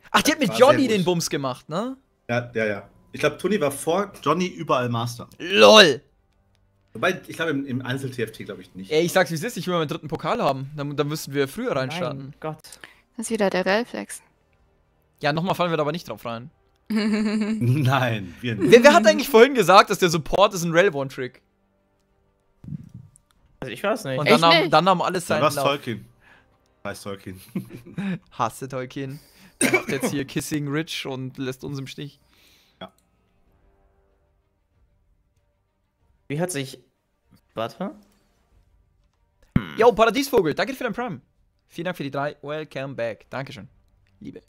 Ach, die hat mit War Johnny sehr gut. den Bums gemacht, ne? Ja. Ich glaube, Toni war vor Johnny überall Master. LOL! Wobei, ich glaube, im Einzel-TFT glaube ich nicht. Ey, ich sag's wie es ist, ich will meinen dritten Pokal haben. Dann müssten wir früher reinstarten. Mein Gott. Das ist wieder der Relflex. Ja, nochmal fallen wir da aber nicht drauf rein. Nein, wir nicht. Wer hat eigentlich vorhin gesagt, dass der Support ist ein Rail-One-Trick? Also ich weiß nicht. Und Echt dann nicht? nahm alles Da seinen war's Lauf. Tolkien. Weiß Tolkien. Hasse Tolkien. Der macht jetzt hier Kissing Rich und lässt uns im Stich. Wie hat sich. Warte. Yo, Paradiesvogel, danke für dein Prime. Vielen Dank für die 3. Welcome back. Dankeschön. Liebe.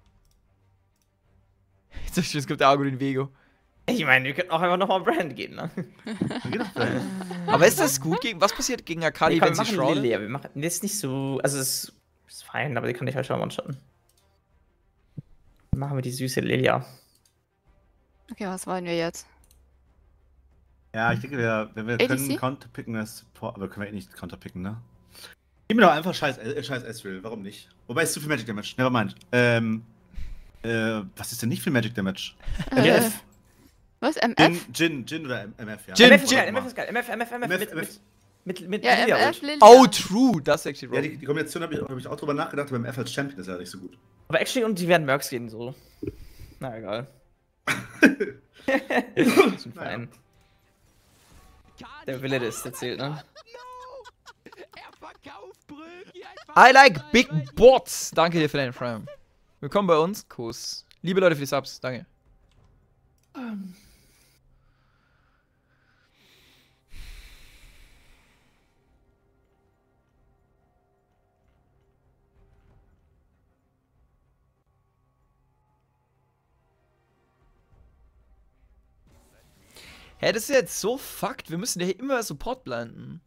Jetzt kommt der Arguin Vego. Ich meine, wir könnten auch einfach nochmal Brand gehen, ne? Aber ist das gut gegen. Was passiert gegen Akali, Nee, wenn wir sie machen shroudet? Lilia. Wir machen. Nee, ist nicht so. Also, es ist fein, aber die kann ich halt schon one-shotten. Machen wir die süße Lilia. Okay, was wollen wir jetzt? Ja, ich denke, wenn wir ADC? können counterpicken, das Support, aber können wir eh nicht counterpicken, ne? Gib mir doch einfach scheiß Ezreal, warum nicht? Wobei es zu viel Magic Damage, nevermind. Was ist denn nicht viel Magic Damage? MF. Was? MF? Jin oder MF, ja. Jin. MF, Oder ja, mal. MF ist geil. MF mit Ja, Lilia MF, Ult. Lilia. Oh, true. Das ist actually Ja, wrong. die Kombination habe ich auch drüber nachgedacht, aber MF als Champion ist ja nicht so gut. Aber actually, und die werden Mercs gehen so. Na egal. Sind fein. Der Wille ist erzählt, ne? I like big bots. Danke dir für deinen Prime. Willkommen bei uns. Kuss. Liebe Leute für die Subs. Danke. Hä, das ist jetzt so fucked. Wir müssen ja hier immer Support blenden.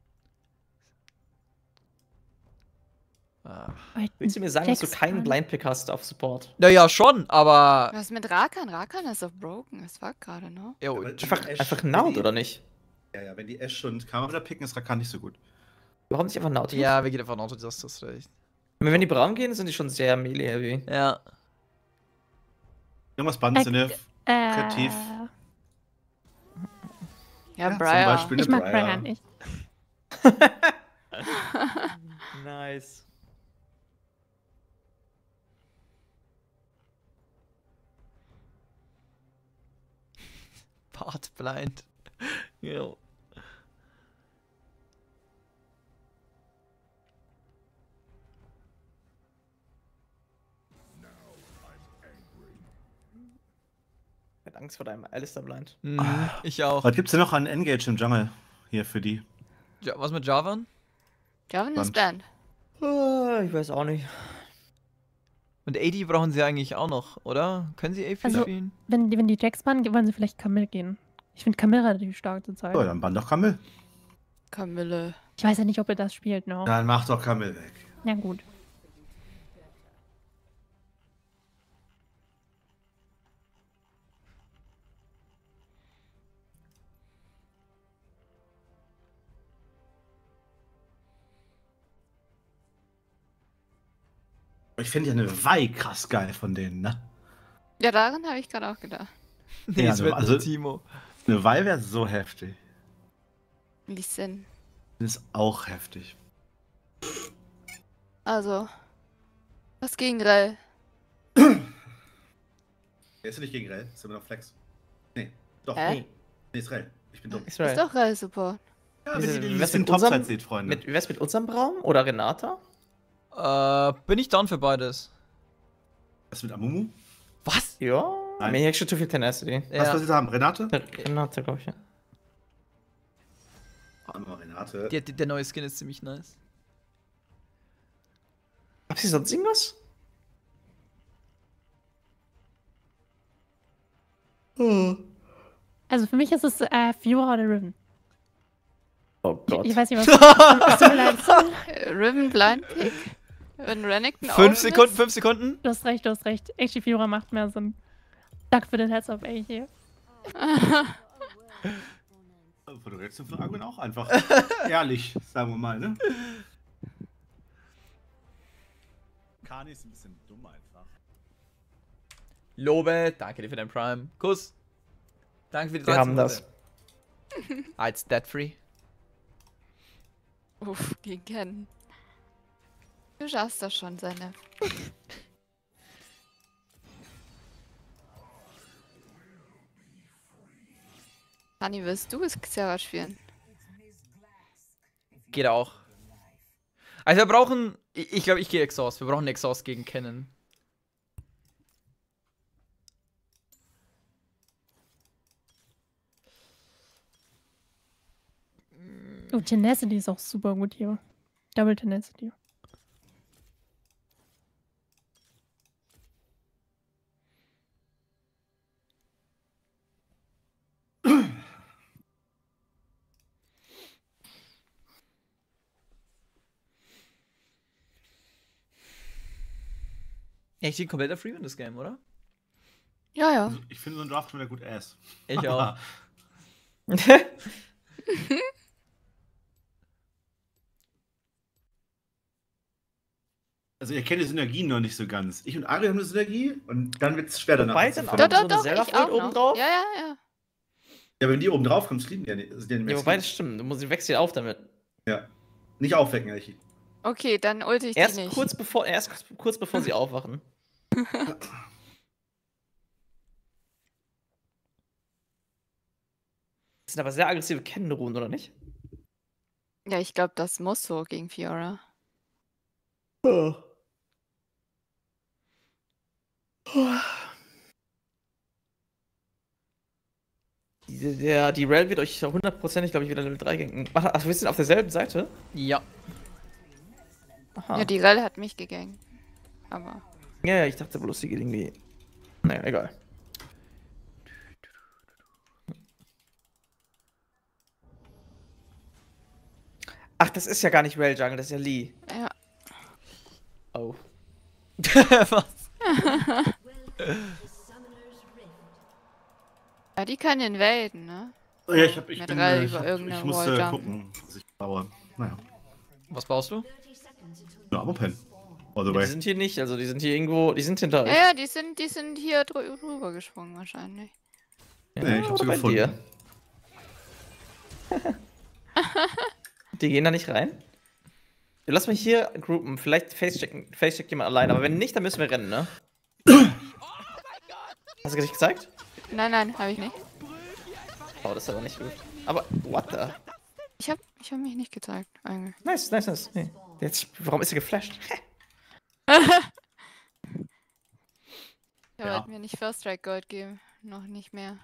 Ah. Willst du mir sagen, dass du keinen Blindpick hast auf Support? Naja, schon, aber. Was mit Rakan? Rakan ist auf Broken. Es war gerade, ne? Jo, Aber Einfach Naut, oder nicht? Ja, wenn die Ash und Karma wieder picken, ist Rakan nicht so gut. Warum nicht einfach Naut? ja, wir gehen einfach Auto, das ist recht. Wenn die braun gehen, sind die schon sehr melee-heavy. Ja. Irgendwas Bandes in der kreativ. Ja, Zum Briar. Beispiel Ich eine mag Briar. Brian nicht. Nice. Part blind. Jo. Ich hab Angst vor deinem Alistair Blind. Mhm, ich auch. Was gibt's denn noch an Engage im Jungle hier für die? Ja, was mit Javan? Javan ist banned. Ich weiß auch nicht. Und AD brauchen sie eigentlich auch noch, oder? Können sie AP Also- spielen? Wenn die Jacks bannen, wollen sie vielleicht Camille gehen. Ich finde Camille relativ stark zur Zeit. So, dann bann doch Kamil. Camille. Ich weiß ja nicht, ob er das spielt noch. Dann mach doch Kamil weg. Ja, gut. Ich finde ja eine Wei krass geil von denen, ne? Ja, daran habe ich gerade auch gedacht. Nee, Ja, es wird also- Timo. Eine Wei wäre so heftig. Wie Sinn. Das ist auch heftig. Also. Was gegen Rell? Er ist ja nicht gegen Rell, ist immer noch Flex. Nee, doch. Hä? Nee, ist Rell. Ich bin dumm. Ist doch Rell-Support. Ja, Wie wenn ihr die wär's Liste in mit unserem- Topside seht, Freunde. Wie wär's mit unserem Braum oder Renata? Bin ich down für beides. Was mit Amumu? Was? Ja. Nein. Mir hat schon zu viel Tenacity. Was wir da haben? Renate? Renata, glaube ich. Ja. Arme Renate. Der neue Skin ist ziemlich nice. Habt ihr sonst irgendwas? Also für mich ist es Fiora oder Riven. Oh Gott. Ich weiß nicht, was tut mir leid. Riven Blind Pick? Wenn Renekton 5 Sekunden, 5 Sekunden. Du hast recht, du hast recht. Actually, Fiora macht mehr Sinn. Danke für den Heads-up, ey, hier. Du redest von Arguin auch einfach ehrlich, sagen wir mal, ne? Kani ist ein bisschen dumm einfach. Lobe, danke dir für dein Prime. Kuss. Danke für die 13 Wir haben Monate. das. Ah, it's debt free. Uff, gegen Ken. Du schaffst das schon, seine. Honey, willst du Xerath spielen? Geht auch. Also wir brauchen... Ich glaube, ich gehe Exhaust. Wir brauchen Exhaust gegen Kennen. Oh, Tenacity ist auch super gut hier. Double Tenacity. Ja, ich bin kompletter Free in das Game, oder? Ja, ja. Also, ich finde so ein Draft schon wieder gut ass. Ich auch. Also ihr kennt die Synergien noch nicht so ganz. Ich und Ari haben eine Synergie und dann wird es schwer danach. Wobei dann anzufangen. auch Doch, so eine doch, ich Seraph auch oben noch. drauf? Ja, ja, ja. Ja, wenn die oben drauf kommen, sleepen die ja nicht. Also die Ja, wobei das stimmt. Du musst sie wechseln auf damit. ja. Nicht aufwecken, Elchi. Okay, dann ulte ich die Erst nicht. kurz bevor sie aufwachen. Das sind aber sehr aggressive Kennenruhen, oder nicht? Ja, ich glaube, das muss so gegen Fiora. Die Rel wird euch hundertprozentig, glaube ich, wieder Level 3 ganken. Ach, wir sind auf derselben Seite? Ja. Aha. Ja, die Rell hat mich gegangen. Aber. Ja, ich dachte bloß, sie geht irgendwie. Naja, egal. Ach, das ist ja gar nicht Rel Jungle, das ist ja Lee. Ja. Oh. Was? Ja, die kann invaden, ne? Oh ja, ich Mit bin, Rell ich, über hab, irgendeine ich musste Wall gucken, was ich baue. Naja. Was baust du? Ja, aber Pen. All the Die way. sind hier nicht, also die sind hier irgendwo, die sind hinter euch. Ja, ja, die sind hier drüber gesprungen wahrscheinlich. Nee, ich hab sie oder bei gefunden. dir. Die gehen da nicht rein? Lass mich hier groupen. Vielleicht facecheckt jemand allein, aber wenn nicht, dann müssen wir rennen, ne? Hast du nicht gezeigt? Nein, habe ich nicht. Oh, das ist aber nicht gut. Aber, what the? Ich hab mich nicht gezeigt, eigentlich. Nice. Nee. Warum ist er geflasht? Er wollte mir nicht First Strike Gold geben. Noch nicht mehr.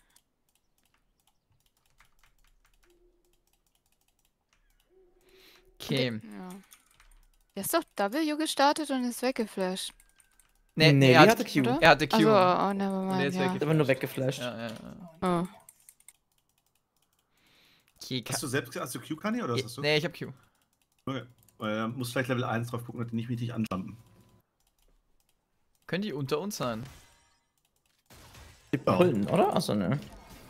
Okay. Ja. Der ist doch W gestartet und ist weggeflasht. Nee, er die hatte hatte Q. Oder? Er hatte Q. Also, oh, Und der nevermind, ist ja. weggeflasht. Aber nur weggeflasht. Ja. Oh. Okay, Hast du selbst hast du Q-Kani oder was hast du? Nee, ich hab Q. Okay. Musst vielleicht Level 1 drauf gucken und nicht richtig anjumpen. Können die unter uns sein? Die Pullen, oder? Achso, ne.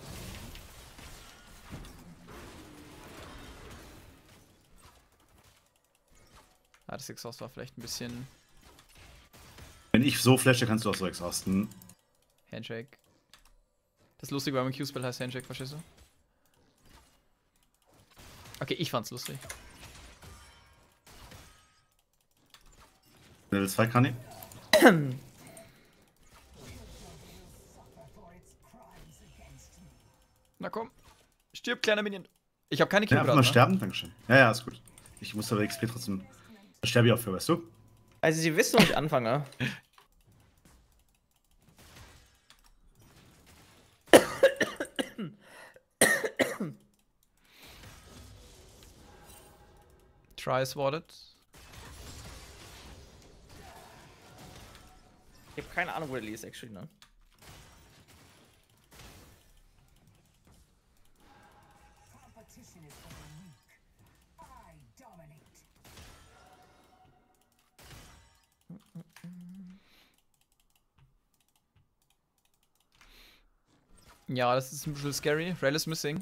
Ah, das Exhaust war vielleicht ein bisschen Wenn ich so flashe, kannst du auch so exhausten. Handshake. Das Lustige beim Q-Spell heißt Handshake, verstehst du? Okay, ich fand's lustig. Level 2 Kani. Na komm. Stirb, kleiner Minion. Ich hab keine Q Ja, einfach gerade, mal ne? sterben, dankeschön. Ja, ist gut. Ich muss aber XP trotzdem. Da sterbe ich auch für, weißt du? Also, sie wissen, wo ich anfange. Try swatted. Ich hab keine Ahnung, wo der Lee ist, actually, ne? Ja, das ist ein bisschen scary. Rel ist missing.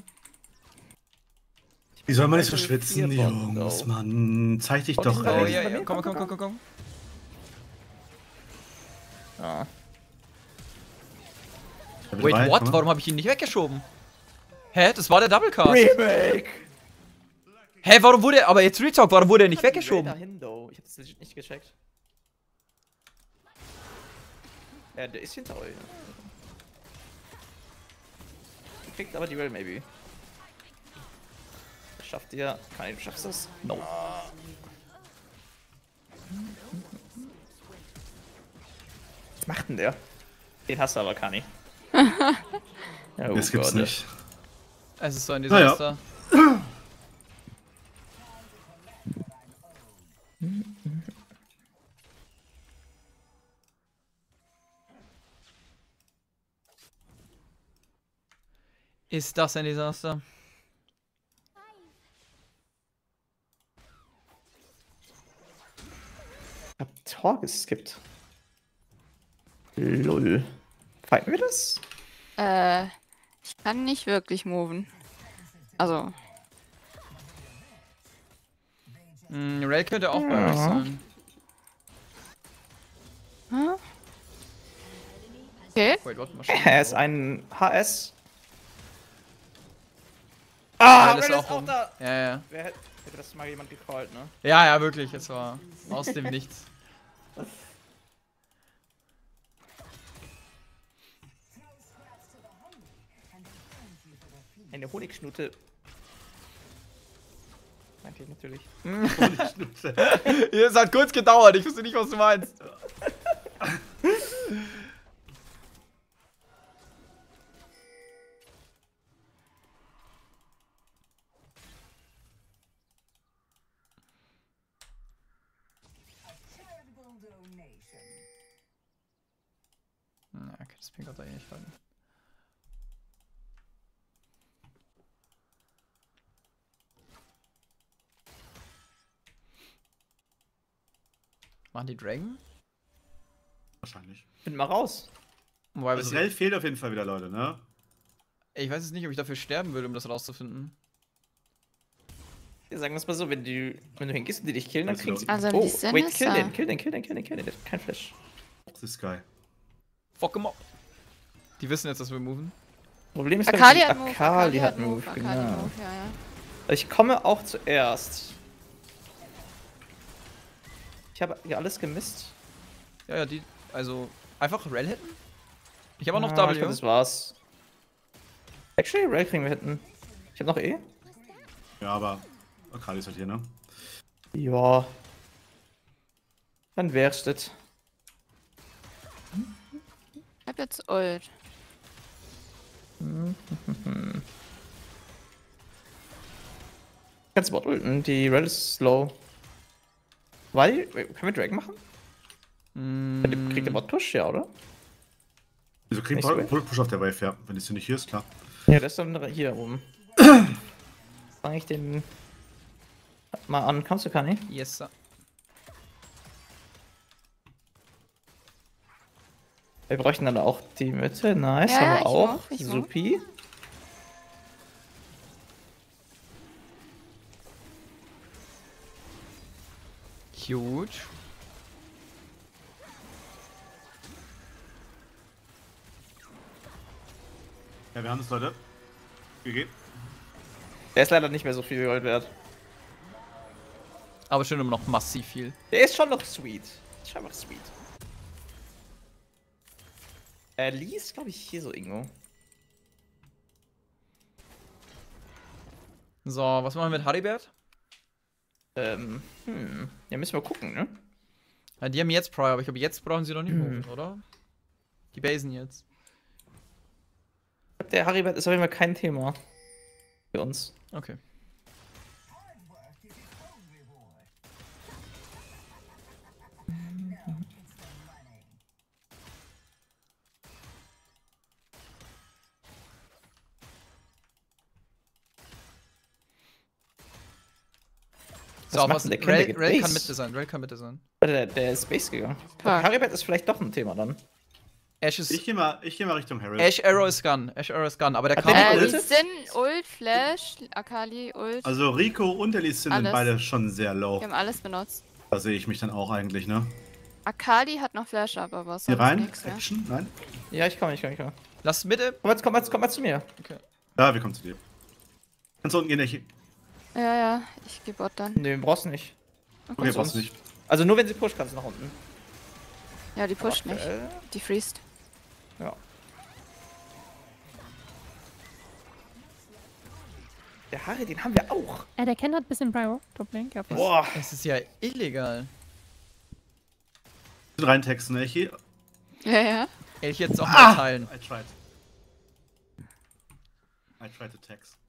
Wie soll man nicht so Also, schwitzen, 4 Botten, Jungs, though. Mann? Zeig dich Oh, doch, die sind Oh ey. ja, komm. Ja. Wait, what? Warum habe ich ihn nicht weggeschoben? Hä? Das war der Double Cast. Remake! Hä, warum wurde aber jetzt Retalk, warum wurde er nicht weggeschoben? Dahin, though. Ich hab das legit nicht gecheckt. Ja, der ist hinter euch. Du kriegst aber die Well, maybe. Schafft ihr? Nein, du schaffst es. No. Was macht denn der? Den hast du aber, Kani. Ja, Das gibt's nicht. Es ist so ein Naja. Desaster. Ist das ein Desaster? Ich hab Tor geskippt. Lol. Fighten wir das? Ich kann nicht wirklich moven. Also, Rail könnte auch bei euch sein. okay. Wait, what? Er ist ein HS. Rail ist Rail auch rum. da! Ja, ja. Wer hätte das mal jemand gecallt, ne? Ja, ja, wirklich. Es war aus dem Nichts. Eine Honigschnute. Meint ihr natürlich. Es hat kurz gedauert. Ich wusste nicht, was du meinst. Na, okay, das Ping hat er eh nicht halten. Machen die Dragon? Wahrscheinlich. Find mal raus. Wobei, Also Rell fehlt auf jeden Fall wieder, Leute, ne? ich weiß jetzt nicht, ob ich dafür sterben würde, um das rauszufinden. Wir sagen das mal so, wenn du hingehst und die dich killen, dann kriegst du. Also, Oh, die Sinn wait, ist kill da. den. Der hat kein Flash. This guy. Fuck em up. Die wissen jetzt, dass wir moven. Problem ist, Akali glaub hat ich, Move. Akali hat Move, Akali genau. Move, ja, ja. Ich komme auch zuerst. Ich habe hier alles gemisst. Ja, ja, die. Also, einfach Rail hitten? Ich habe auch noch Ich glaub, W. das war's. Actually, Rail kriegen wir hinten. Ich hab noch E. Ja, aber Akali ist halt hier, ne? Ja. Dann wär's das. Ich hab jetzt Ult. Kannst du Bot ulten? Die Rail ist slow. Weil, können wir Drag machen? Kriegt der Bot Push, ja, oder? Wieso kriegt Nicht Push auf der Wave, ja. Wenn die hier nicht hier ist, klar. Ja, der ist dann hier oben. Fange ich den mal an. Kommst du, Kani? Yes, sir. Wir bräuchten dann auch die Mitte. Nice, Ja, haben wir ich auch. move, ich move. Supi. Huge. Ja, wir haben es, Leute. GG. Der ist leider nicht mehr so viel Gold wert. Aber schon immer noch massiv viel. Der ist schon noch sweet. Ist schon noch sweet. Lee ist, glaube ich, hier so irgendwo. So, was machen wir mit Haribert? Ja, müssen wir gucken, ne? Ja, die haben jetzt Prior, aber ich glaube, jetzt brauchen sie noch nicht moven, oder? Die basen jetzt. Der Haribert ist auf jeden Fall kein Thema. Für uns. Okay. So, macht was denn der Kind? Der geht Rail kann Base. Mitte sein, Rail kann Mitte sein. Der ist Base gegangen. Fuck. Haribert ist vielleicht doch ein Thema dann. Ash ist. Ich geh mal Richtung Harry. Ash Arrow ist Gun. Ash Arrow ist Gun, aber der Hat kann. der Die Ult? sind Ult, Flash, Akali, Ult. Also Rico und der Lee Sin sind Alles. beide schon sehr low. Wir haben alles benutzt. Da sehe ich mich dann auch eigentlich, ne? Akali hat noch Flash up, aber Hier sonst rein. nichts, ja. Action. Nein. Ja, ich komme. Lass Mitte. Komm mal zu mir. Ja, wir kommen zu dir. Kannst du unten gehen, Echi? Ja, ich geh Bot dann. Nee, brauchst nicht. Okay, brauchst du nicht. Also nur wenn sie pusht, kannst du nach unten. Ja, die pusht nicht. Aktuell. Die freest. Ja. Der Harry, den haben wir auch. Der Ken hat ein bisschen Pyro. Top-Link, ja. Boah. Es ist ja illegal. Reintexten, Echi. Ja. Ich jetzt auch mal teilen. I tried. I tried to text.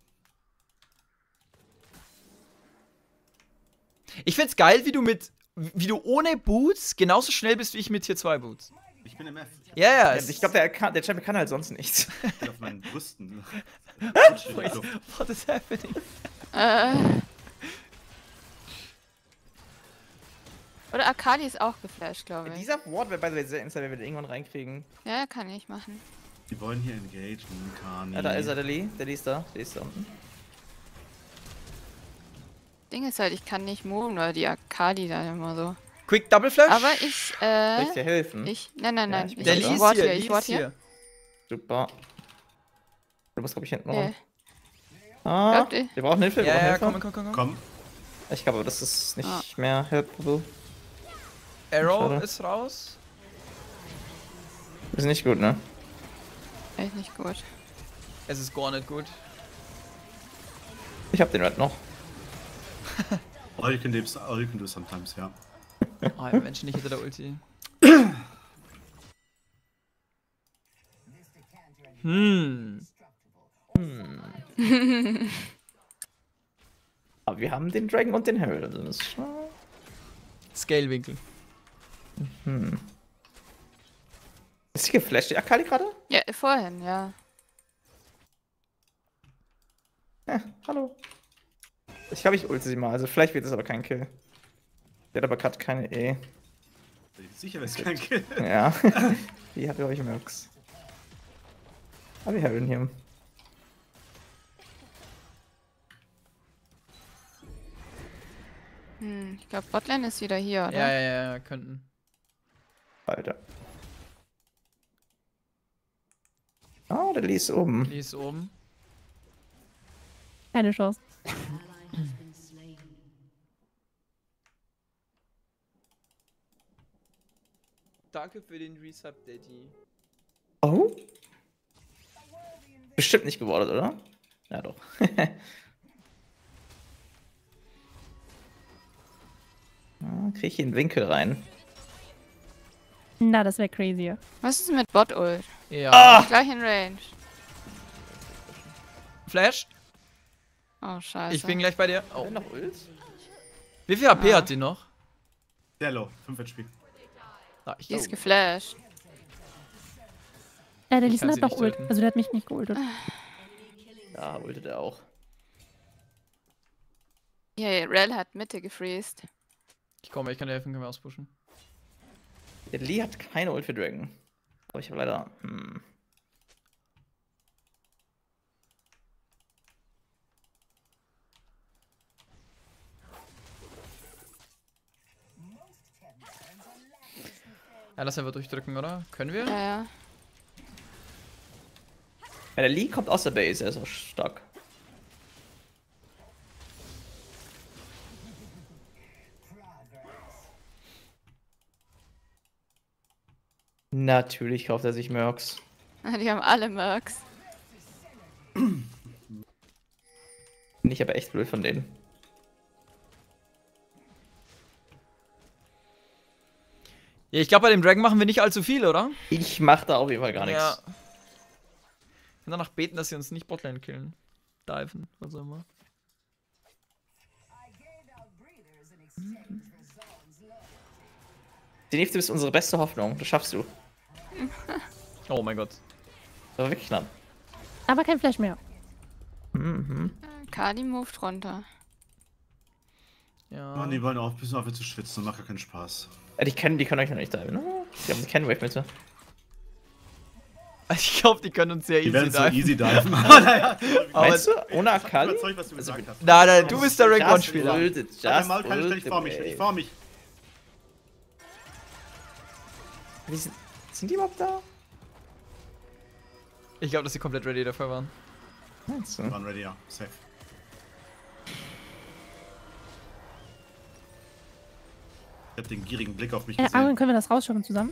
Ich find's geil, wie du ohne Boots genauso schnell bist wie ich mit Tier 2 Boots. Ich bin MF. Ja, Ich glaube, der Champion kann halt sonst nichts. Ich bin auf meinen Brüsten. What is happening? Oder Akali ist auch geflasht, glaube ich. Dieser Ward wäre bei der sehr instant, wenn wir den irgendwann reinkriegen. Ja, kann ich machen. Die wollen hier engagen, Kani. Ja, da ist er, der Lee. Der Lee ist da. Der ist da unten. Ding ist halt, ich kann nicht moven, oder die Akali da immer so. Quick Double Flash. Aber ich, Soll ich dir helfen? Nein. Ja, ich bin Der da. Lee ist warte hier, hier, ich warte hier. Super. Du musst, glaube ich, hinten rum. Nee. Ah, Glaubt ihr? wir brauchen Hilfe, wir Ja, brauchen komm. Hilfe. Komm. Ich glaube, das ist nicht mehr helpable. Arrow Schade. ist raus. Ist nicht gut, ne? Echt nicht gut. Es ist gar nicht gut. Ich hab den Red noch. All you can do sometimes, ja. Oh, ein Mensch nicht hinter der Ulti. Aber wir haben den Dragon und den Herald. Also das ist schon... Scale-Winkel. Ist sie geflasht, die Akali gerade? Ja, vorhin, ja. Ja, hallo. Ich glaube, ich ulte sie mal. Also vielleicht wird es aber kein Kill. Der hat aber gerade keine E. Sicher, wenn es kein Kill. Ja. Die hat, glaube ich, Mercs. Aber wir haben hier. Ich glaube, Botlane ist wieder hier, oder? Ja, könnten. Alter. Oh, der Lee ist oben. Die ist oben. Keine Chance. Danke für den Resub, Daddy. Oh? Bestimmt nicht gewordet, oder? Ja, doch. Krieg ich in den Winkel rein. Na, das wäre crazy. Was ist mit Bot-Ult? Ja. Gleich in Range. Flash. Oh, scheiße. Ich bin gleich bei dir. Oh. Oh. Noch Ult? Wie viel HP hat die noch? Sehr low, 5 HP. Ah, Die ist geflasht. Der Ich Lee kann hat sie noch nicht Ult. töten. Also der hat mich nicht geultet. Ja, ultet er auch. Ja, Rel hat Mitte gefreezed. Ich komme, ich kann dir helfen, können wir auspushen. Der Lee hat keine Ult für Dragon. Aber ich habe leider... Ja, lass einfach durchdrücken, oder? Können wir? Ja. Ja, der Lee kommt aus der Base, er ist auch stark. Natürlich kauft er sich Mercs. Die haben alle Mercs. Finde ich aber echt blöd von denen. Ja, ich glaube, bei dem Dragon machen wir nicht allzu viel, oder? Ich mach da auf jeden Fall gar nichts. Ja. Ich kann danach beten, dass sie uns nicht Botlane killen. Diven, was auch immer. Die nächste ist unsere beste Hoffnung. Das schaffst du. Oh mein Gott. Das war wirklich knapp. Aber kein Flash mehr. Kali moved runter. Ja. Mann, die wollen auch ein bisschen aufhören zu schwitzen, das macht gar keinen Spaß. Die können euch noch nicht diven, ne? Die haben keine Wave Mitte. Ich glaube, die können uns sehr Die easy werden so diven. easy diven. naja, Aber Meinst du? Ohne ich Akali? überzeugt, was du gesagt hast. nein, du bist der Rank Just 1 Spieler. ulted, Warte just mal, keine Stelle, ich ulted, fahr mich, ey. ich fahr mich. Sind die überhaupt da? Ich glaube, dass sie komplett ready dafür waren. Meinst du? Waren ready, ja. Safe. Ich hab den gierigen Blick auf mich Aaron, gesehen. können wir das rausschaffen zusammen?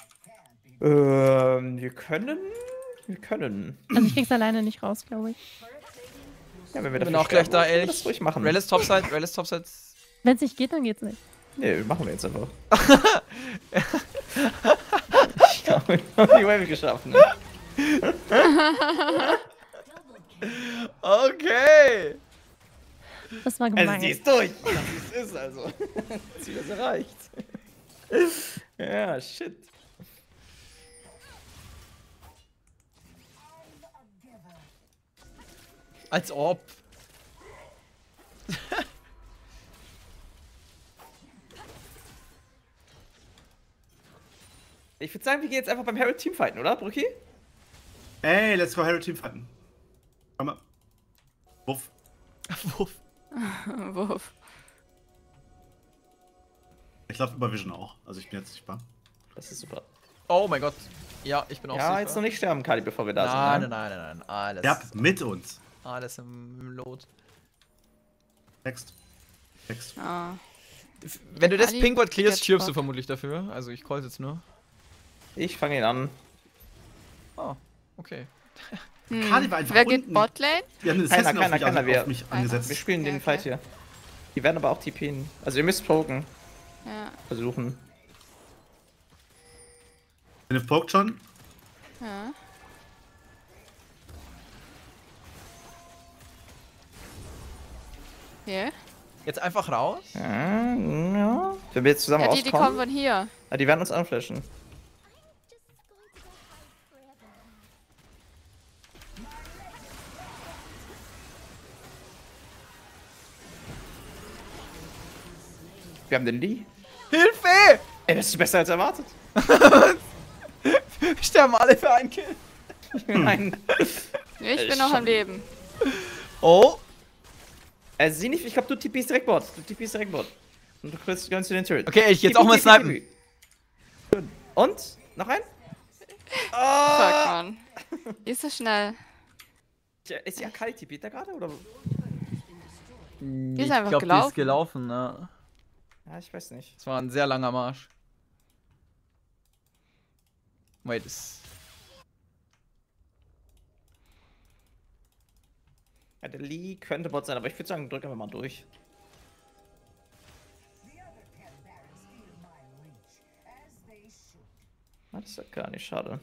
Wir können. Also ich krieg's alleine nicht raus, glaube ich. Ja, wenn wir Ich bin dafür auch gleich sterben, da, können wir ehrlich. das ruhig machen. Relic Topside, Relic Topside. Wenn es nicht geht, dann geht's nicht. Nee, machen wir jetzt einfach. Ich habe die Wave geschafft, ne? Okay. Das war Also, gemein. die ist durch. Das ist also. Sie ist erreicht. Ja, shit. Als ob. Ich würde sagen, wir gehen jetzt einfach beim Herald Team fighten, oder, Brücki? Ey, let's go Hero Team fighten. Komm mal. Wuff. Wuff. Wurf. Ich laufe über Vision auch. Also ich bin jetzt sichtbar. Das ist super. Oh mein Gott. Ja, ich bin auch Ja, sichtbar. jetzt noch nicht sterben, Kali, bevor wir da Nein, sind. nein, nein, nein, nein. Alles, Ja, mit uns. alles im Lot. Text. Text. Ah. Wenn du das Ali, Pinkwort clearst, jetzt stirbst du Bock. vermutlich dafür. Also ich call jetzt nur. Ich fange ihn an. Oh, okay. Kali war einfach Wer geht unten. Botlane? Die haben eine Keiner, Assassin keiner, auf mich wir angesetzt. spielen den Okay, Fight okay. hier. Die werden aber auch TPen. Also ihr müsst poken. Ja. Versuchen. Wenn ihr pokt schon. Ja. Hier. Jetzt einfach raus. Ja. Wenn wir jetzt zusammen Ja, die kommen rauskommen. von hier. Ja, die werden uns anflashen. Wir haben den Lee. Hilfe! Ey, das ist besser als erwartet. Wir sterben alle für einen Kill. Nein. Ich bin noch am Leben. Oh. Sie nicht, ich glaube, du TPst direkt Bot. Du TPst direkt Bot. Und du gönnst du den Turret. Okay, ich jetzt auch mal snipen. Gut. Und? Noch ein? Fuck, Mann. Die ist so schnell. Tja, ist die Akali TP da gerade? Oder? Die ist einfach Die ist gelaufen. gelaufen, ne? Ja, ich weiß nicht. Das war ein sehr langer Marsch. Wait, ist. Ja, der Lee könnte Bot sein, aber ich würde sagen, drücken wir mal durch. Ah, das ist ja gar nicht schade.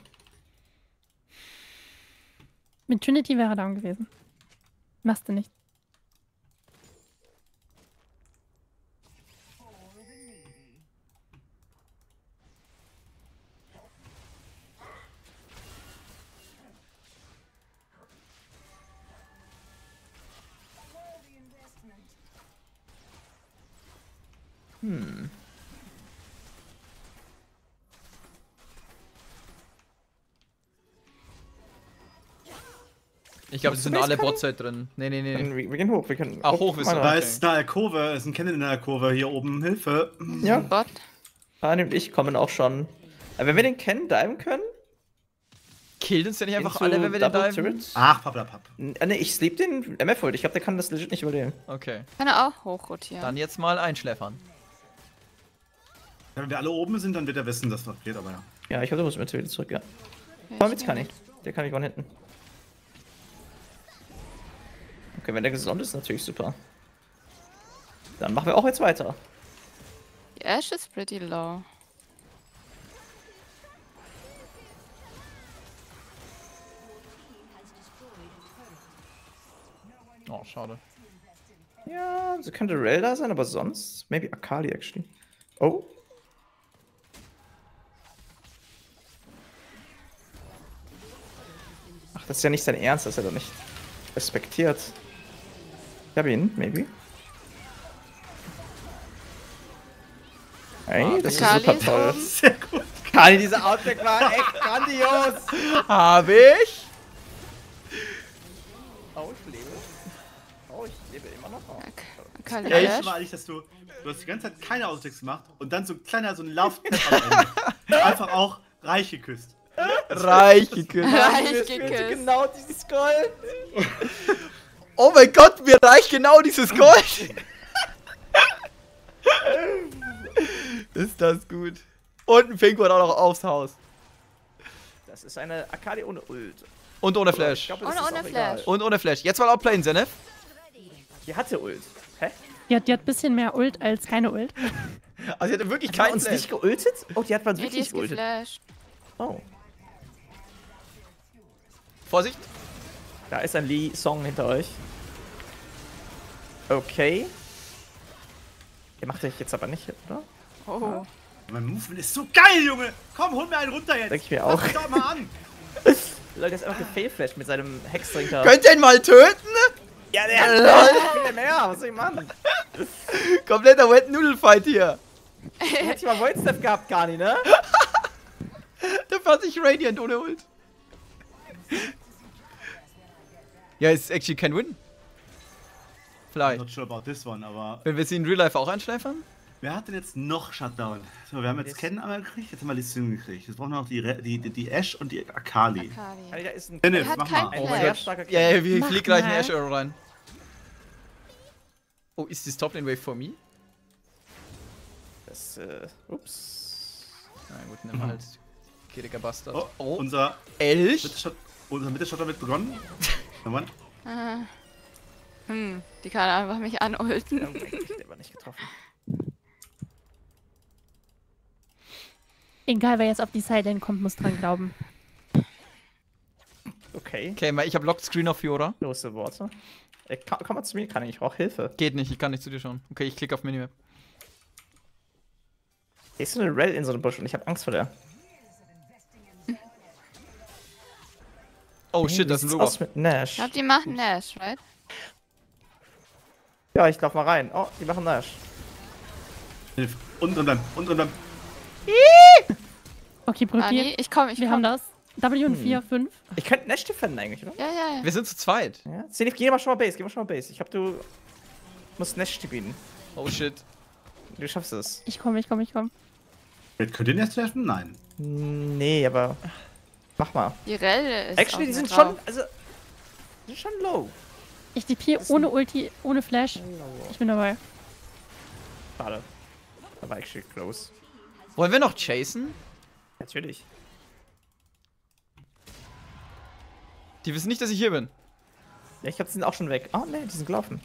Mit Trinity wäre er down gewesen. Machst du nicht. Ich glaube, sie Machst sind du alle Base Botside drin. Nee, nee, nee. Wir gehen hoch, wir können. Ah, hoch ist meiner- Da Okay. ist eine Alkove, ist ein Kennen in der Alkove hier oben. Hilfe. Ja, Bot. Pani und ich kommen auch schon. Aber wenn wir den kennen, diven können. Killt uns ja nicht einfach into alle, wenn wir den Double diven? Turret. Ach, papp. Ne, ich sleep den MF-Ult. Ich glaube, der kann das legit nicht überleben. Okay. Kann er auch hochrotieren. Dann jetzt mal einschläfern. Ja, wenn wir alle oben sind, dann wird er wissen, dass was geht, aber ja. Ja, ich glaube, du musst mit wieder zurück, ja. Ja, Komm, jetzt kann ich. Der kann ich one hitten. Okay, wenn der gesund ist, natürlich super. Dann machen wir auch jetzt weiter. Die Ash ist pretty low. Oh, schade. Ja, so könnte Rel da sein, aber sonst. Maybe Akali, actually. Oh. Ach, das ist ja nicht sein Ernst, dass er da nicht respektiert. Ich hab ihn, maybe. Hey, das ist Akali super ist toll. oben. Sehr gut. Kali, dieser Outback war echt grandios. Hab ich? Oh, ich lebe. Oh, ich lebe immer noch. Oh. Kali Das Flash. war eigentlich, dass du hast die ganze Zeit keine Austricks gemacht und dann so ein kleiner, so ein Love-Tap am Ende. Einfach auch reich geküsst. Reich geküsst. Reich geküsst. Genau dieses Gold. Oh mein Gott, mir reicht genau dieses Gold. Ist das gut. Und ein Pink wird auch noch aufs Haus. Das ist eine Akali ohne Ult. Und ohne Ich Flash. glaub, das Ohne- ist ohne auch Flash. egal. Und ohne Flash. Jetzt mal outplayen, Zenith. Die hatte Ult. Hä? Die hat ein bisschen mehr Ult als keine Ult. Also sie hatte wirklich Hat die keinen uns Flash. nicht geultet? Oh, die hat man Nee, die wirklich ist geultet. geflasht. Oh. Vorsicht. Da ist ein Lee-Song hinter euch. Okay. Ihr macht euch jetzt aber nicht, oder? Oh. Mein Movement ist so geil, Junge! Komm, hol mir einen runter jetzt! Denk ich mir auch. Fass mich doch mal an! Leute, ist einfach gefailflasht mit seinem Hextrinker. Könnt ihr ihn mal töten? Ja, der hat viel mehr. Was soll ich machen? Kompletter Wet Noodle Fight hier. Hätte ich mal Void-Step gehabt, Kani, ne? Da fand ich Radiant ohne Ult. Ja, ist actually kein Win. I'm Vielleicht. not sure about this one, aber. Wenn wir sie in Real Life auch einschläfern? Wer hat denn jetzt noch Shutdown? So, wir haben jetzt Ken einmal gekriegt, jetzt haben wir die Sim gekriegt. Jetzt brauchen wir noch die Ash und die Akali. Kali. Kani, da ist ein Zenith, hat mach kein mal. ein Flash. sehr starker Ja, ja, wir Mach fliegen gleich einen mal. Ash Arrow rein. Oh, ist das Top Lane Wave for me? Das, ups. Na gut, nimm halt. Gieriger Bastard. Oh, Oh, unser Elch? Mitte-Shot wird begonnen. Moment. Die kann einfach mich anulten. Der war nicht getroffen. Egal, wer jetzt auf die Sideline kommt, muss dran glauben. Okay. Okay, mal, ich hab Locked Screen auf Fiora. Lose Worte. Komm mal zu mir, Kani, ich brauche Hilfe. Geht nicht, ich kann nicht zu dir schauen. Okay, ich klicke auf Minimap. Hier ist so eine Rell in so einem Busch und ich habe Angst vor der. Oh shit, das ist ein Robo. aus mit Nash. Ich glaube, die machen Nash, right? Ja, ich lauf mal rein. Oh, die machen Nash. Hilf. Unten drin bleiben, unten drin bleiben. Okay, Kali, probiert. ich komm. Wir haben das. W und 4, 5. Ich könnte Nash defenden eigentlich, oder? Ja, ja, ja. Wir sind zu zweit. Ja. Zenith, geh mal schon mal Base, geh mal schon mal Base. Ich hab, du musst Nash gewinnen. Oh shit. Du schaffst es. Ich komme. Könnt ihr den jetzt treffen? Nein. Nee, aber mach mal. Die Relle ist. Actually, auch die sind mit schon, drauf. also, die sind schon low. Ich DP ohne Ulti, ohne Flash. Ich bin dabei. Schade. Da war actually close. Wollen wir noch chasen? Natürlich. Die wissen nicht, dass ich hier bin. Ja, ich glaube, die sind auch schon weg. Oh, ne, die sind gelaufen.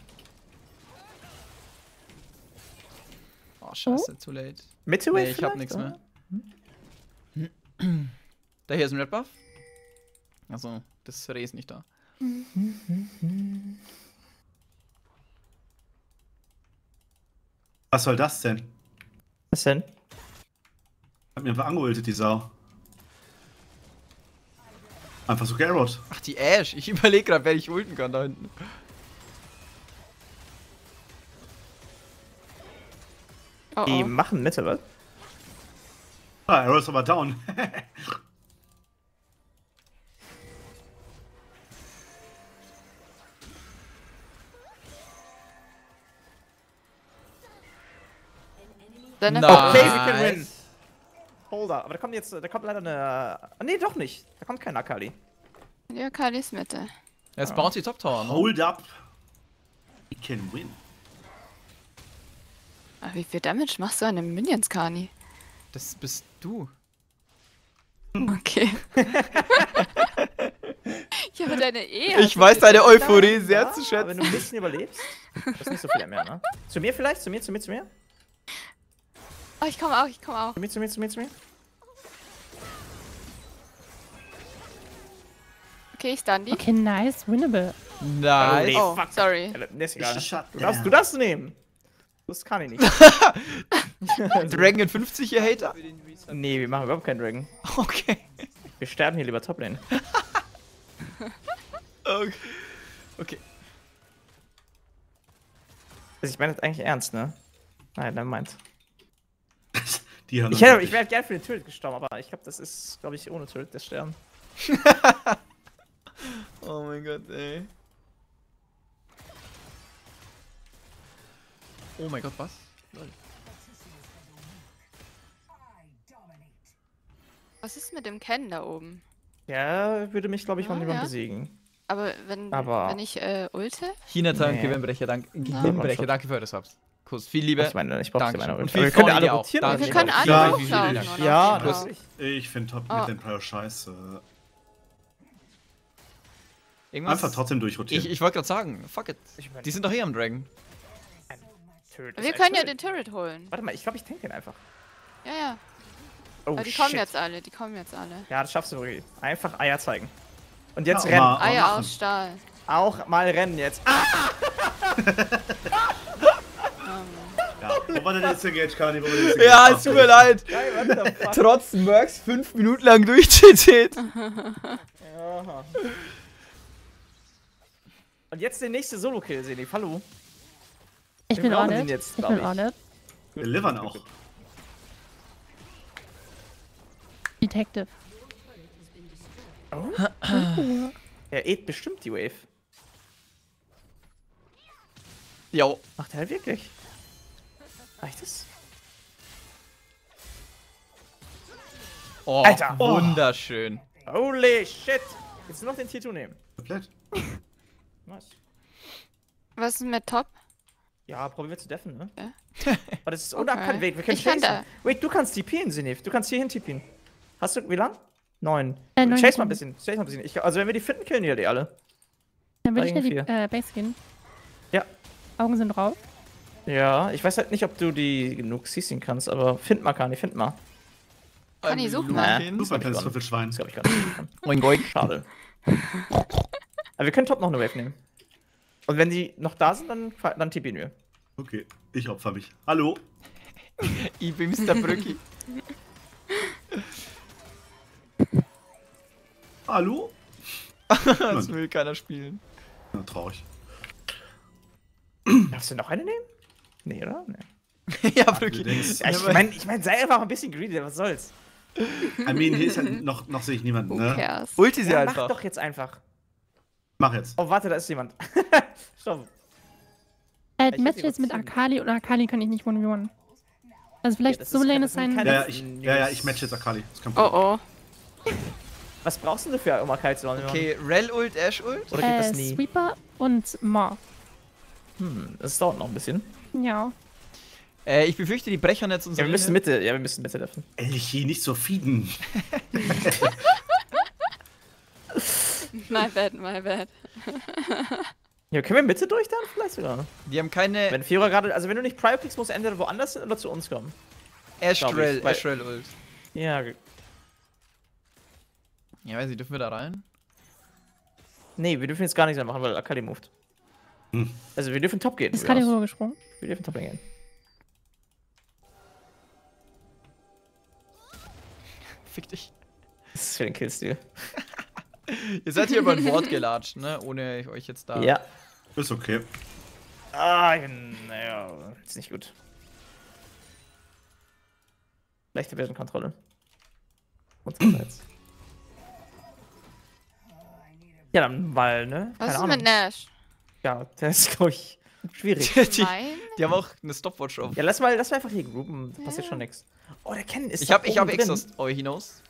Oh, scheiße, too late. Mitte Nee, ich hab nichts mehr. Da hier ist ein Red Buff. Also, das Reh ist nicht da. Was soll das denn? Was denn? Hat mir einfach angeultet, die Sau. Einfach so gearrowt. Ach, die Ash. Ich überlege gerade, wer ich ulten kann da hinten. Oh, Die oh. machen Mitte, was? Ah, Arrow ist aber down. Seine Na. Okay, we can Nice. win. Holder, aber da kommt leider eine. Ah, nee, doch nicht. Da kommt kein Akali. Ja, Kali ist Mitte. Jetzt Bounty Top Tower, ne? Hold up. We can win. Aber wie viel Damage machst du an den Minions, Kani? Das bist du. Okay. Ich habe deine Ich weiß deine Euphorie sehr zu Aber wenn du schätzen. ein bisschen überlebst, das ist nicht so viel mehr, ne? Zu mir vielleicht? Zu mir? Oh, ich komme auch, ich komme auch. Zu mir? Okay, ich stun die. Okay, nice. Winnable. Nice. nee. Oh, fuck. sorry. Ja, nee, ist egal. Shut Du darfst nehmen. Das kann ich nicht. Dragon in 50, ihr Hater? Nee, wir machen überhaupt keinen Dragon. Okay. Wir sterben hier lieber Toplane. Okay. Okay. Also ich meine das eigentlich ernst, ne? Nein, nein, meint. Die haben Ich wäre gern für den Turret gestorben, aber ich glaube, das ist, glaube ich, ohne Turret der Stern. Oh mein Gott, ey. Oh mein Gott, was? Was ist mit dem Ken da oben? Der würde mich, glaube ich, von Ah, niemand ja. besiegen. Aber wenn ich ulte? Hinata, Nee. Gewinnbrecher, danke. Ja. Gewinnbrecher, danke für das Subs. Kuss, viel Liebe. Ich meine, ich brauche Dankeschön. meine Und Ult. viel Aber wir können ja Freude alle auch. rotieren. Danke. Wir können Ja, alle wie hochlaufen. viel- oder? Ja, Genau. das Ich finde Top Oh. mit Empire scheiße. Irgendwas? Einfach trotzdem durchrotieren. Ich wollte gerade sagen, fuck it. Ich mein, Die sind doch eh am Dragon. Turret Wir ist können ja ein den Turret holen. Warte mal, ich glaube, ich tank den einfach. Ja, ja. Oh, Aber die kommen shit. jetzt alle, die kommen jetzt alle. Ja, das schaffst du wirklich. Einfach Eier zeigen. Und jetzt Ja, rennen. Oma. Eier machen. aus Stahl. Auch mal rennen jetzt. Ah! Ja, wo war denn jetzt der Gage, Kani? Wo war denn jetzt der Ja, Gage? es tut mir leid. Geil, what the fuck? Trotz Mercs 5 Minuten lang durchzitiert. Aha. Und jetzt der nächste Solo-Kill, Senif. Hallo. Ich Wir bin brauchen on den it. jetzt, Ich glaub bin ich. on it. Wir livern auch. Detective. Er äht bestimmt die Wave. Jo. Macht er halt wirklich. Reicht es? Oh, Alter. wunderschön. Holy shit. Jetzt nur noch den Tier 2 nehmen. Komplett. Nice. Was ist mit Top? Ja, probieren wir zu deffen, ne? Ja. Aber das ist Okay. unabkannt. Wait, wir können Ich kann chasen. Wait, du kannst TPen, Senif. Du kannst hier hin TPen. Hast du, wie lang? 9. 9 Chase mal Sekunden. ein bisschen. Chase mal ein bisschen. Ich, also wenn wir die finden, killen die halt alle. Dann würde ich Regen dir die Base gehen. Ja. Augen sind drauf. Ja, ich weiß halt nicht, ob du die genug CC'n kannst, aber find mal, Kani, find mal. Kani, such mal. Super kleines gewonnen. Trüffelschwein. Das glaube ich gar nicht. Oink, oink. Schade. Aber wir können top noch eine Wave nehmen. Und wenn die noch da sind, dann TPen wir. Okay, ich opfer mich. Hallo? Ich bin Mr. Brücki. Hallo? Das will keiner spielen. Na, traurig. Darfst du noch eine nehmen? Nee, oder? Nee. Ja, Du wirklich. denkst, Ja, ich mein, sei einfach ein bisschen greedy, was soll's? I mean, hier ist halt noch sehe ich niemanden, Who ne? cares? Ulti sie Ja, einfach. mach doch jetzt einfach. Mach jetzt. Oh, warte, da ist jemand. Stopp. Die Ich Match hätte jetzt mit überzogen. Akali und Akali kann ich nicht 1v1. Also vielleicht das so ist lane kein- es sein. das Ja, ist ja, ich match jetzt Akali. Das ist kein Problem. Oh oh. Was brauchst du denn dafür, um Akali zu lassen? Okay, Rel Ult, Ash Ult. Oder geht das nie? Sweeper und Maw. Das dauert noch ein bisschen. Ja. Ich befürchte, die brechern jetzt Ja, unsere wir müssen Mitte. Mitte, ja, wir müssen Mitte treffen. Elchi, nicht so fieden. My bad, my bad. Ja, können wir Mitte durch dann? Vielleicht sogar. Die haben keine Wenn Fiora gerade, also wenn du nicht Prio kriegst, musst du entweder woanders hin oder zu uns kommen. Ash glaub ich, Rel, weil- Ash Rel Ult. Ja, Ja, weiß nicht, dürfen wir da rein? nee, wir dürfen jetzt gar nichts mehr machen, weil Akali moved. Hm. Also wir dürfen top gehen. Ist von gerade mir aus. rübergesprungen. Wir dürfen top gehen. Fick dich. Das ist für den Killstil. Ihr seid hier über ein Wort gelatscht, ne? Ohne euch jetzt da. Ja. Ist okay. Ah, naja, ist nicht gut. Leichte Vision-Kontrolle. Unsererseits. Ja, dann weil, ne? Was Keine ist Ahnung. mit Nash? Ja, das ist, glaube ich, schwierig. die, Nein? die haben auch eine Stopwatch auf. Ja, lass mal einfach hier groupen. Da passiert schon nichts. Oh, der Ken ist Ich da hab oben drin. Exhaust. Oh, hinaus.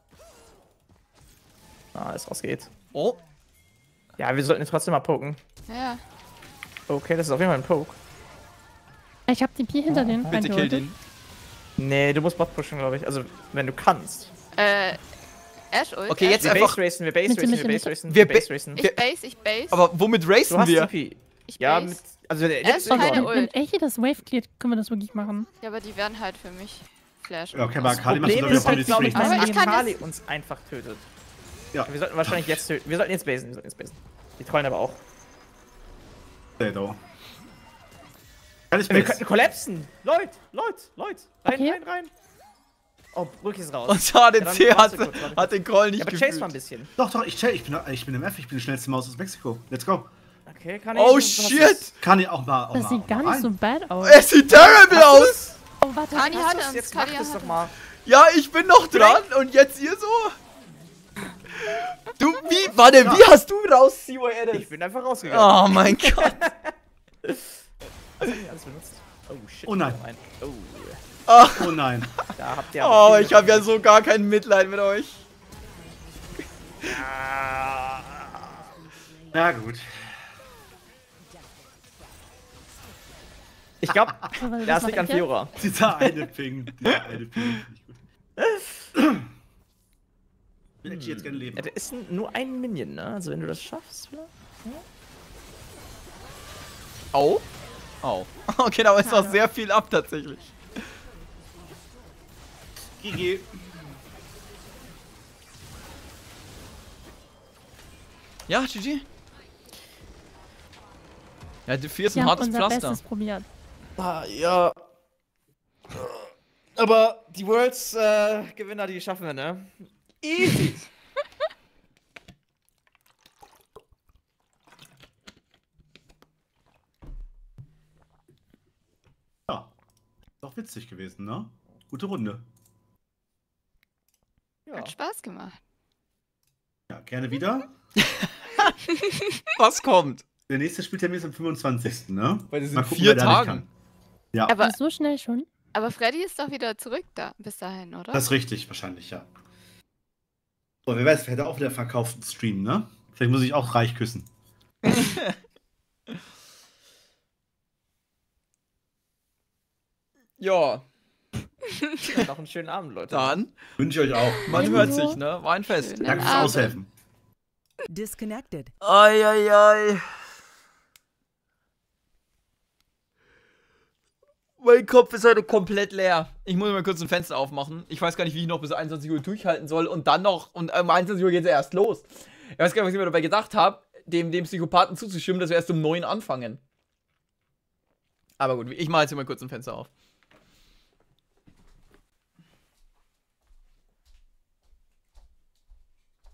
Ah, es rausgeht. Oh. Ja, wir sollten ihn trotzdem mal poken. Ja. Okay, das ist auf jeden Fall ein Poke. Ich hab den Pi hinter den. Bitte kill den. Nee, du musst Bot pushen, glaube ich. Also, wenn du kannst. Ash Ult. Okay, Ash jetzt Wir einfach. base racen, wir base Mitte, racen, Mitte, wir base Mitte. racen, Wir wir base racen. Ich base. Aber womit Du racen hast wir? TP. Ich Ja, base. mit. Also, der Erst ist keine gewonnen. Ult. Wenn Echi das Wave cleart, können wir das wirklich machen. Ja, aber die werden halt für mich Flash. Ja, okay, aber Akali macht Problem wieder ist halt, die glaube ich, Streak. dass Aber ich kann Akali das- uns einfach tötet. Ja. Wir sollten wahrscheinlich jetzt töten. Wir sollten jetzt basen. Die trollen aber auch. Kann ich Wir base? könnten kollapsen. Leute. Rein, Okay. rein. Oh, Brücke ist raus. Und HDC Ja, dann warte kurz. hat den Call Ja, nicht aber chase gefühlt. mal ein bisschen. Doch, ich bin im F, ich bin die schnellste Maus aus Mexiko. Let's go. Okay, kann Oh du hast shit! das. Kann ich auch mal. Das sieht gar nicht so bad aus. Es sieht terrible aus! Oh, warte. Kani Hast hat du's? uns. Jetzt mach Kani das hat doch mal. Ja, ich bin noch dran und jetzt ihr so? Du, wie, warte, wie hast du raus CYR? Ich bin einfach rausgegangen. Oh mein Gott. Was hab ich alles benutzt? Oh shit. Oh nein. Oh, Oh nein. da habt ihr Oh, aber ich habe ja so gar kein Mitleid mit euch. Na gut. Ich glaube, Was das macht liegt an ihr? Fiora. Dieser eine Ping. Dieser eine Ping. Nicht gut. Ich will actually jetzt gerne leben. Ja, der ist nur ein Minion, ne? Also wenn du das schaffst, vielleicht. Au. Au. Okay, da ist noch Schade. sehr viel ab tatsächlich. GG. Ja, GG. Ja, die 4 ist Wir ein haben hartes unser Pflaster. Bestes probiert. Ah, ja. Aber die Worlds Gewinner, die schaffen wir, ne? Easy. Ja. Ist auch witzig gewesen, ne? Gute Runde. Ja. Hat Spaß gemacht. Ja, gerne wieder. Was kommt? Der nächste Spieltermin ist am 25. Ne? Weil das sind Mal gucken, 4 wer da nicht Tagen. kann. Ja, Aber, Also so schnell schon? aber Freddy ist doch wieder zurück da, bis dahin, oder? das ist richtig, wahrscheinlich, ja. So, wer weiß, wer hätte auch wieder verkauften Stream, ne? Vielleicht muss ich auch reich küssen. Ja, Noch einen schönen Abend, Leute. dann. Wünsche ich euch auch. Man Ebenso. hört sich, ne? War ein Fest. Schönen Danke fürs Abend. Aushelfen. Disconnected. Eieiei. Mein Kopf ist heute komplett leer. Ich muss mal kurz ein Fenster aufmachen. Ich weiß gar nicht, wie ich noch bis 21 Uhr durchhalten soll. Und dann noch, und um 21 Uhr geht es erst los. Ich weiß gar nicht, was ich mir dabei gedacht habe, dem Psychopathen zuzustimmen, dass wir erst um 9 anfangen. Aber gut, ich mache jetzt hier mal kurz ein Fenster auf.